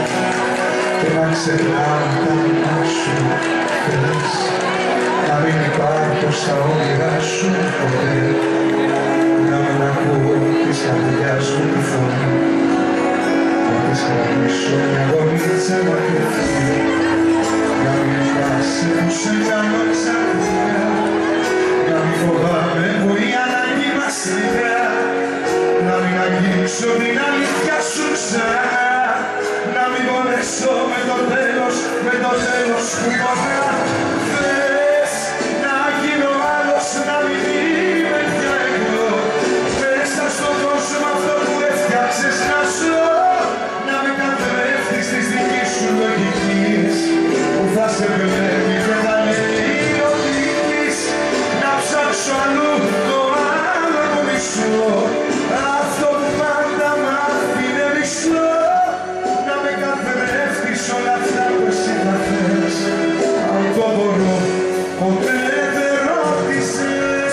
και να ξεχνάω τα μυαλά σου. Θες να μην υπάρχω στα όνειρά σου ποτέ, να μην ακούω της καρδιάς μου τη φωνή, να της κρατήσω μια γονίτσα να κρυφτεί, να μην φτάσει που σε κάνω ξαφνικά, να μην φοβάμαι που η ανάγκη μας σιγά, να μην αγγίξω την αλήθεια σου ξανά, να μην πονέσω με το τέλος που υποτά. Θες να γίνω άλλος, να μην είμαι πια εγώ, μέσα στον κόσμο αυτό που έφτιαξες να ζω, να μην καθρέφτεις τις δικής σου λογικής που θα σε βλέπει και θα λέει ο δείχνεις, να ψάξω αλλού το άλλο το μισό, αυτό που πάντα μ' άφηνε μισό, να με καθρέφτεις όλα αυτά που εσύ θα θες, αν το μπορώ ποτέ δεν ρώτησες.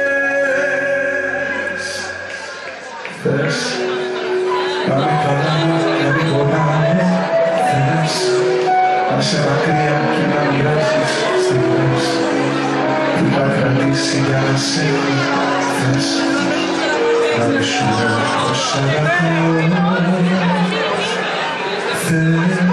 Θες να μην παλάμε, να μην πονάμε, θες να σε μακριά και να μοιράζεις στιγμές, τι θα κρατήσει για να σε έχει. Θες να μην σου λέω πως αγαπώ, θες